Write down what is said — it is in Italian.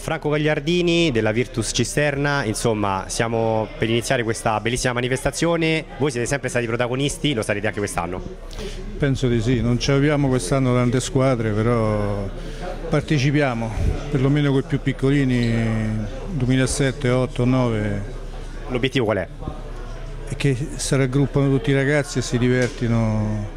Franco Gagliardini della Virtus Cisterna, insomma siamo per iniziare questa bellissima manifestazione, voi siete sempre stati protagonisti, lo sarete anche quest'anno? Penso di sì, non ci abbiamo quest'anno tante squadre, però partecipiamo, perlomeno con i più piccolini, 2007, 8, 9. L'obiettivo qual è? E che si raggruppano tutti i ragazzi e si divertino